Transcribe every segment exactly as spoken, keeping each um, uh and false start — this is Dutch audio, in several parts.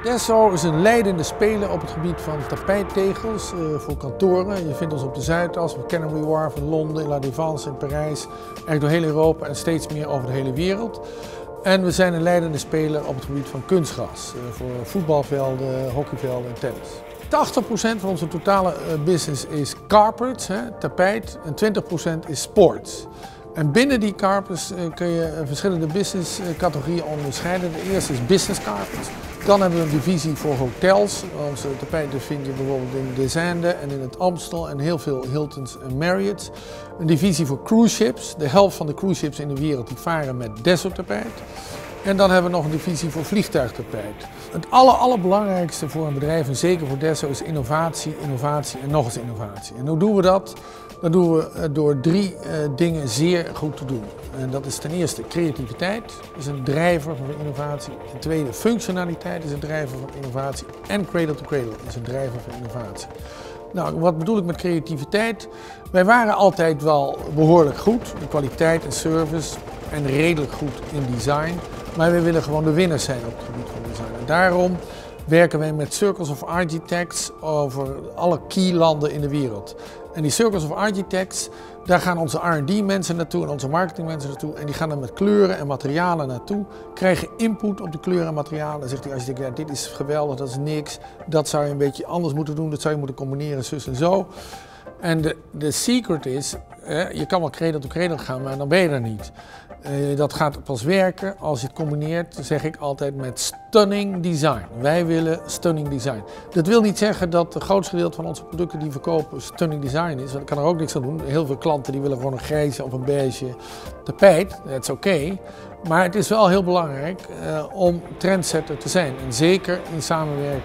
Desso is een leidende speler op het gebied van tapijttegels uh, voor kantoren. Je vindt ons op de Zuidas, op Canary Wharf in Londen, in La Défense in Parijs, eigenlijk door heel Europa en steeds meer over de hele wereld. En we zijn een leidende speler op het gebied van kunstgras, uh, voor voetbalvelden, hockeyvelden en tennis. tachtig procent van onze totale uh, business is carpet, hè, tapijt, en twintig procent is sports. En binnen die carpets uh, kun je uh, verschillende business uh, categorieën onderscheiden. De eerste is business carpets. Dan hebben we een divisie voor hotels. Onze tapijten vind je bijvoorbeeld in De Zande en in het Amstel en heel veel Hiltons en Marriott's. Een divisie voor cruise ships. De helft van de cruise ships in de wereld die varen met Desso tapijt. En dan hebben we nog een divisie voor vliegtuigtapijt. Het aller, allerbelangrijkste voor een bedrijf, en zeker voor Desso, is innovatie, innovatie en nog eens innovatie. En hoe doen we dat? Dat doen we door drie uh, dingen zeer goed te doen. En dat is ten eerste creativiteit, is een drijver van innovatie. Ten tweede functionaliteit is een drijver van innovatie. En cradle to cradle is een drijver van innovatie. Nou, wat bedoel ik met creativiteit? Wij waren altijd wel behoorlijk goed in kwaliteit en service en redelijk goed in design. Maar wij willen gewoon de winnaars zijn op het gebied van design. En daarom werken wij met Circles of Architects over alle key landen in de wereld. En die Circles of Architects, daar gaan onze R en D mensen naartoe en onze marketingmensen naartoe. En die gaan er met kleuren en materialen naartoe, krijgen input op de kleuren en materialen. En zegt die architect, ja, dit is geweldig, dat is niks, dat zou je een beetje anders moeten doen, dat zou je moeten combineren, zus en zo. En de, de secret is, hè, je kan wel cradle to cradle gaan, maar dan ben je er niet. Uh, dat gaat pas werken als je het combineert, zeg ik altijd, met stunning design. Wij willen stunning design. Dat wil niet zeggen dat het grootste gedeelte van onze producten die we verkopen stunning design is. Want ik kan er ook niks aan doen. Heel veel klanten die willen gewoon een grijze of een beige tapijt. Dat is oké. Maar het is wel heel belangrijk uh, om trendsetter te zijn. En zeker in samenwerking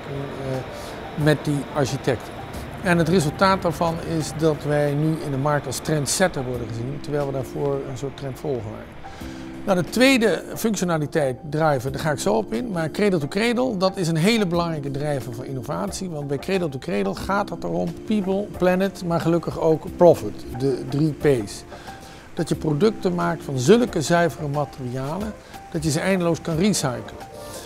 uh, met die architecten. En het resultaat daarvan is dat wij nu in de markt als trendsetter worden gezien, terwijl we daarvoor een soort trendvolger waren. Nou, de tweede functionaliteit, driver, daar ga ik zo op in, maar cradle to cradle, dat is een hele belangrijke drijver voor innovatie, want bij cradle to cradle gaat het erom people, planet, maar gelukkig ook profit, de drie P's. Dat je producten maakt van zulke zuivere materialen, dat je ze eindeloos kan recyclen.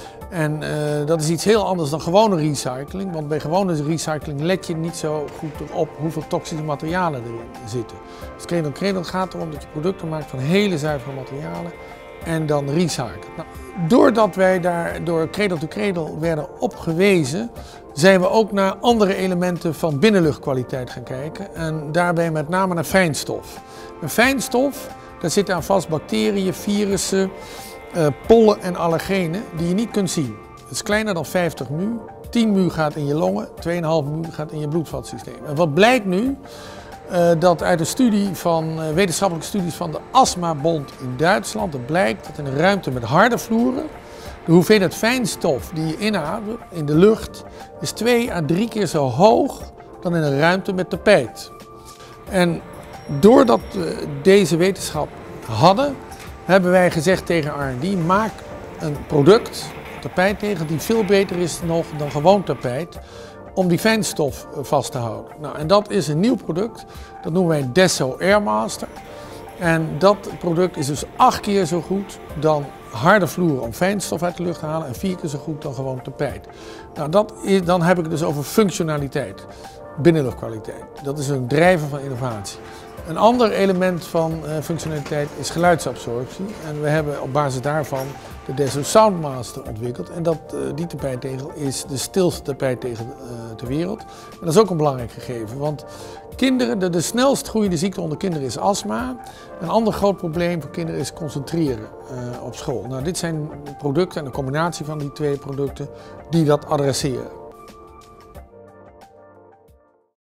En uh, dat is iets heel anders dan gewone recycling, want bij gewone recycling let je niet zo goed op hoeveel toxische materialen erin zitten. Dus cradle to cradle gaat erom dat je producten maakt van hele zuivere materialen en dan recyclen. Nou, doordat wij daar door cradle to cradle werden opgewezen, zijn we ook naar andere elementen van binnenluchtkwaliteit gaan kijken en daarbij met name naar fijnstof. Een fijnstof, daar zitten aan vast bacteriën, virussen, Uh, pollen en allergenen die je niet kunt zien. Het is kleiner dan vijftig mu, tien mu gaat in je longen, twee komma vijf mu gaat in je bloedvatsysteem. En wat blijkt nu? Uh, dat uit een studie van, uh, wetenschappelijke studies van de Astmabond in Duitsland, dat blijkt dat in een ruimte met harde vloeren de hoeveelheid fijnstof die je inademt in de lucht is twee à drie keer zo hoog dan in een ruimte met tapijt. En doordat we deze wetenschap hadden, hebben wij gezegd tegen R en D, maak een product, een tapijttegel, die veel beter is nog dan gewoon tapijt, om die fijnstof vast te houden. Nou, en dat is een nieuw product, dat noemen wij Desso Airmaster. En dat product is dus acht keer zo goed dan harde vloeren om fijnstof uit de lucht te halen en vier keer zo goed dan gewoon tapijt. Nou, dat is, dan heb ik het dus over functionaliteit, binnenluchtkwaliteit. Dat is een drijver van innovatie. Een ander element van uh, functionaliteit is geluidsabsorptie en we hebben op basis daarvan de Desso Soundmaster ontwikkeld en dat, uh, die tapijttegel is de stilste tapijttegel uh, ter wereld. En dat is ook een belangrijk gegeven, want kinderen, de, de snelst groeiende ziekte onder kinderen is astma. Een ander groot probleem voor kinderen is concentreren uh, op school. Nou, dit zijn producten en een combinatie van die twee producten die dat adresseren.